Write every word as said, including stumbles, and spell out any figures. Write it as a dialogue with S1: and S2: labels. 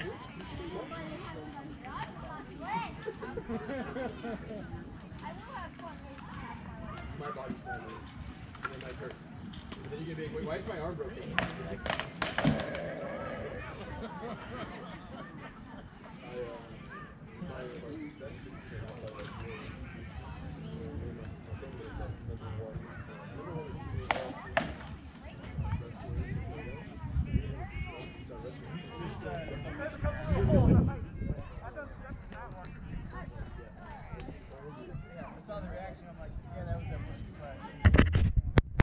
S1: My body's slamming. And then my hurt. And then you're gonna be like, wait, why is my arm broken? Like, I, uh, my,